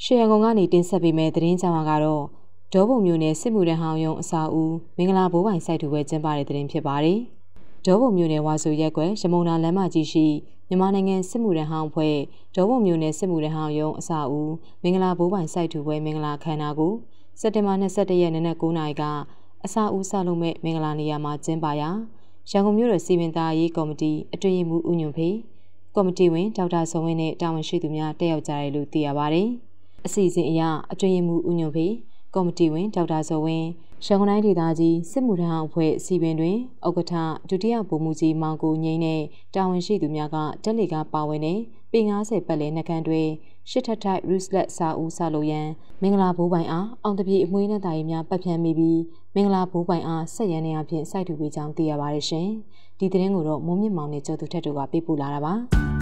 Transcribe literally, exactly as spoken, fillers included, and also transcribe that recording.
ရှေ့ရန်ကုန်ကနေတင်ဆက်ပေးမယ့်သတင်းကြောင်းကတော့ဒေါဘုံမျိုးနယ်စစ်မှုထမ်းဟောင်းရုံအစာဦးမင်္ဂလာဘိုးပိုင်စိုက်ထူပွဲကျင်းပတဲ့သတင်းဖြစ်ပါတယ်။ဒေါဘုံမျိုးနယ်ဝါဆိုရက်ကွယ်ရမုံနာလမ်းမကြီးရှိမြန်မာနိုင်ငံစစ်မှုထမ်းဟောင်းအဖွဲ့ဒေါဘုံမျိုးနယ်စစ်မှုထမ်းဟောင်းရုံအစာဦးမင်္ဂလာဘိုးပိုင်စိုက်ထူပွဲမင်္ဂလာခမ်းနားကိုစက်တင်ဘာ၂၁ရက်နေ့နက်၉နာရီကအစာဦးစလုံးမဲ့မင်္ဂလာနေရာမှာကျင်းပရာရန်ကုန်မြို့တော်စီမံသားရေးကော်မတီအတွင်းရေးမှူးဦးညွန့်ဖေကော်မတီဝင်ဒေါက်တာစောဝင်းနဲ့တာဝန်ရှိသူများတက်ရောက်ကြတယ်လို့သိရပါတယ်။အစီအစဉ်အရအတွင်းရေးမှူးဦးညွန့်ဖေကော်မတီဝင်ဒေါက်တာစောဝင်းရန်ကုန်တိုင်းဒေသကြီးစစ်မှုထမ်းအဖွဲ့စီပင်တွင်ဥက္ကဋ္ဌဒုတိယဗိုလ်မှူးကြီးမောင်ကိုငိမ့်နဲ့တာဝန်ရှိသူများကတက်လေကပါဝင်တဲ့ပေ၅၀ပတ်လည်နှကန်းတွင်ရှစ်ထပ်ထိုက် Rooslet စာဦးစာလိုရန်မင်္ဂလာဘိုးပိုင်အားအောင်တပြေအမွှေးနဲ့တာရီများပတ်ဖြန်းမိပြီးမင်္ဂလာဘိုးပိုင်အားဆက်ရန်နေအဖြစ်စိုက်ထူပေးကြောင်းသိရပါတယ်ရှင်။ဒီသတင်းကိုတော့မိုးမြင့်မောင်နဲ့ကျော်သူထက်တို့ကပေးပို့လာတာပါ။